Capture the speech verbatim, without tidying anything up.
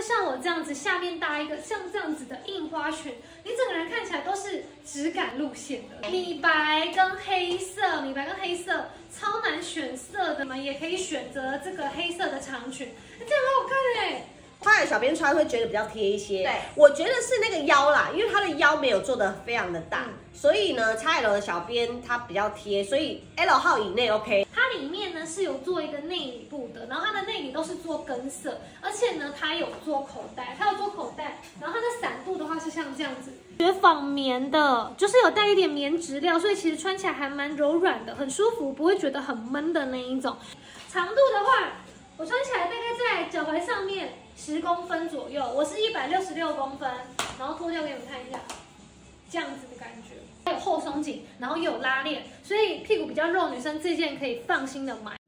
像我这样子，下面搭一个像这样子的印花裙，你整个人看起来都是质感路线的。米白跟黑色，米白跟黑色超难选色的嘛，也可以选择这个黑色的长裙，这样很好看哎。 穿的小编穿会觉得比较贴一些， 对， 我觉得是那个腰啦，因为它的腰没有做的非常的大，嗯、所以呢 ，X L 的小编它比较贴，所以 L 号以内 OK。 它里面呢是有做一个内里布的，然后它的内里都是做根色，而且呢它有做口袋，它有做口袋，然后它的伞度的话是像这样子，雪纺棉的，就是有带一点棉质料，所以其实穿起来还蛮柔软的，很舒服，不会觉得很闷的那一种。长度的话，我穿起来大概在脚踝上面。 十公分左右，我是一百六十六公分，然后脱掉给你们看一下，这样子的感觉，它有后松紧，然后又有拉链，所以屁股比较肉，女生这件可以放心的买。